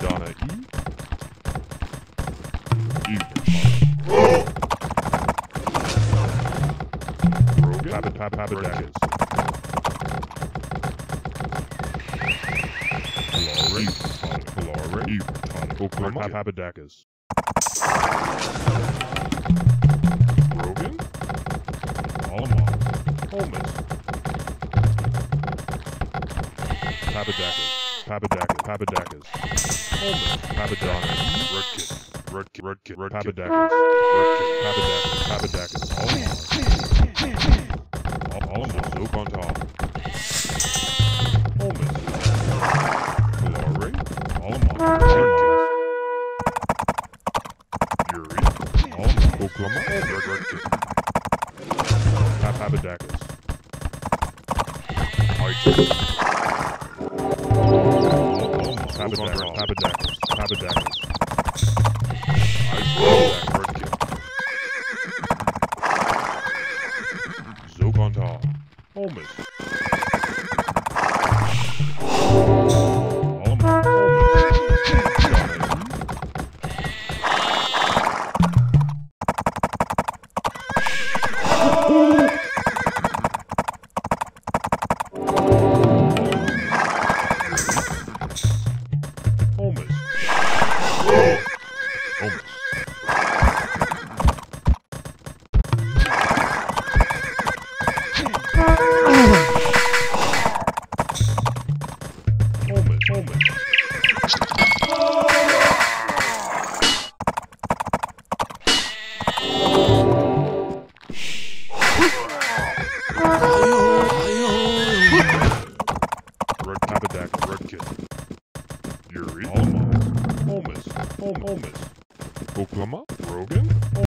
Papadana Papadakis. Papadakis. Rogan? Alamon. Holmes. Papadakis. Papadakis. Holmes. Papadana. Rudkit. Papadakis. Papadakis. Alamon. Zook on top. Holmes. Kalari. Alamon. Rudkit. Yuri. Alamon. Oklama. Rudkit. Papadakis. Papadakis. Zokonta. Holmes. Yuri, Alma, Holmes, Oklama, Rogan,